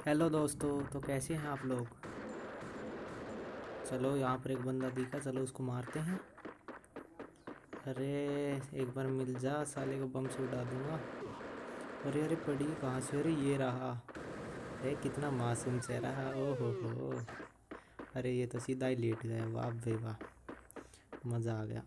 Hello दोस्तों, तो कैसे हैं आप लोग। चलो यहाँ पर एक बंदा दिखा, चलो उसको मारते हैं। अरे एक बार मिल जा, साले को बम से उड़ा दूंगा। अरे अरे पड़ी कहाँ से, अरे ये रहा। अरे कितना मासूम चेहरा है, ओ हो। अरे ये तो सीधा ही लेट गया, वाह भाई वाह, मज़ा आ गया।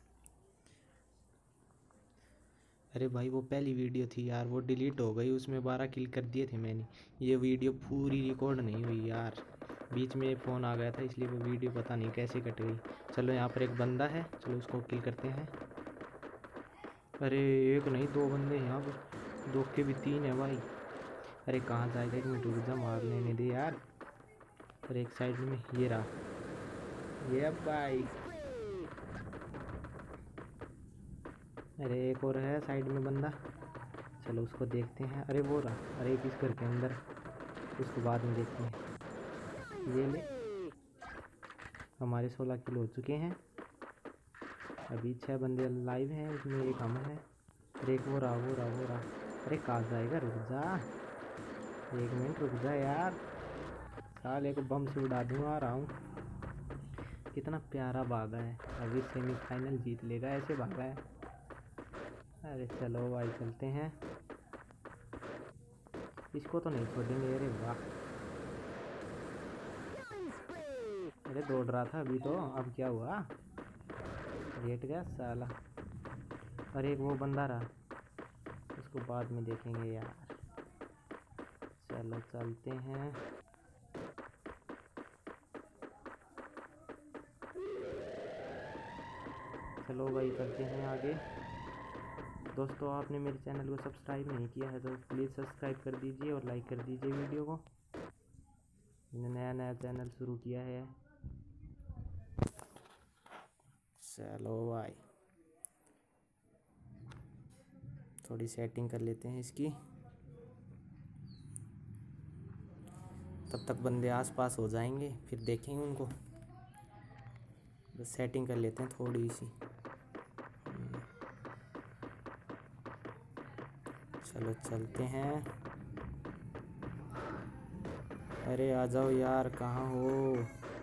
अरे भाई वो पहली वीडियो थी यार, वो डिलीट हो गई, उसमें 12 किल कर दिए थे मैंने। ये वीडियो पूरी रिकॉर्ड नहीं हुई यार, बीच में फ़ोन आ गया था, इसलिए वो वीडियो पता नहीं कैसे कट गई। चलो यहाँ पर एक बंदा है, चलो उसको किल करते हैं। अरे एक नहीं दो बंदे हैं यहाँ पर, दो के भी तीन है भाई। अरे कहाँ जाएगा, एक मिनट रुक जा, मार लेने दे यार। अरे एक साइड में ये रहा, ये भाई। अरे एक और है साइड में बंदा, चलो उसको देखते हैं। अरे वो रहा, अरे एक इस घर के अंदर, उसको बाद में देखते हैं। ये ले, हमारे 16 किल हो चुके हैं, अभी 6 बंदे लाइव हैं, उसमें एक हम है। अरे एक वो रहा। अरे कहाँ जाएगा, रुक जा, एक मिनट रुक जा यार, साले को बम से उड़ा दूँगा, आ रहा हूँ। कितना प्यारा भागा है, अभी सेमीफाइनल जीत लेगा, ऐसे भागा है। अरे चलो भाई चलते हैं, इसको तो नहीं छोड़ेंगे। अरे वाह, अरे दौड़ रहा था अभी तो, अब क्या हुआ, लेट गया साला। अरे एक वो बंदा रहा, उसको बाद में देखेंगे यार। चलो चलते हैं। चलो भाई करते हैं आगे। दोस्तों आपने मेरे चैनल को सब्सक्राइब नहीं किया है तो प्लीज़ सब्सक्राइब कर दीजिए और लाइक कर दीजिए वीडियो को। मैंने नया चैनल शुरू किया है। चलो भाई थोड़ी सेटिंग कर लेते हैं इसकी, तब तक बंदे आसपास हो जाएंगे, फिर देखेंगे उनको। बस सेटिंग कर लेते हैं थोड़ी सी। चलो चलते हैं। अरे आ जाओ यार, कहाँ हो।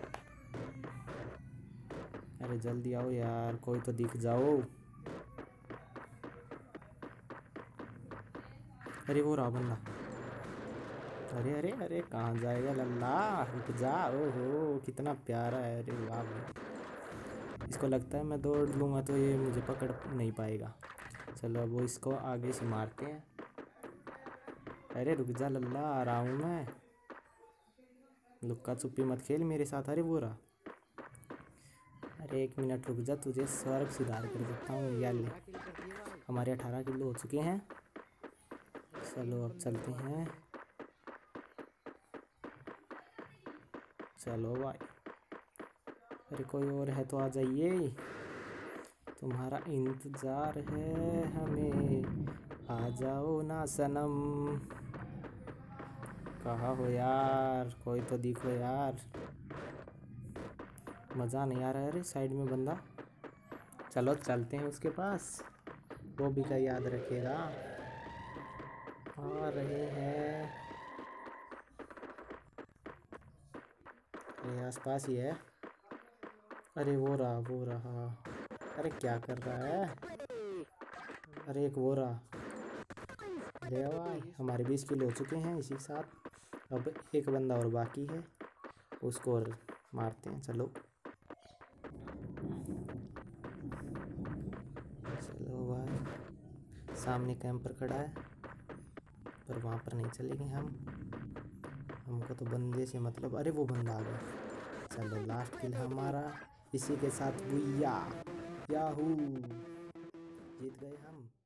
अरे जल्दी आओ यार, कोई तो दिख जाओ। अरे वो रहा बंदा। अरे अरे अरे कहाँ जाएगा लल्ला, रुक जा, ओहो कितना प्यारा है, अरे वाह भाई। इसको लगता है मैं दौड़ लूँगा तो ये मुझे पकड़ नहीं पाएगा। चलो अब वो इसको आगे से मारते हैं। अरे रुक जा लल्ला, आ रहा हूँ मैं, लुक्का छुपी मत खेल मेरे साथ। अरे वो रहा, अरे एक मिनट रुक जा, तुझे स्वर्ग सुधार कर देता हूँ। या ले, हमारे 18 किलो हो चुके हैं। चलो अब चलते हैं। चलो भाई, अरे कोई और है तो आ जाइए, तुम्हारा इंतज़ार है हमें, आ जाओ ना सनम। कहाँ हो यार, कोई तो दिखो यार, मज़ा नहीं आ रहा है। अरे साइड में बंदा, चलो चलते हैं उसके पास, वो भी क्या याद रखेगा। आ रहे हैं, ये आसपास ही है। अरे वो रहा, अरे क्या कर रहा है। अरे एक वो रहा, अरे भाई हमारे 20 किलो हो चुके हैं इसी के साथ, अब एक बंदा और बाकी है, उसको और मारते हैं। चलो चलो भाई, सामने कैंपर खड़ा है, पर वहाँ पर नहीं चलेंगे हम, हमको तो बंदे से मतलब। अरे वो बंदा आ गया, चलो लास्ट किल हमारा, इसी के साथ बुया, याहू, जीत गए हम।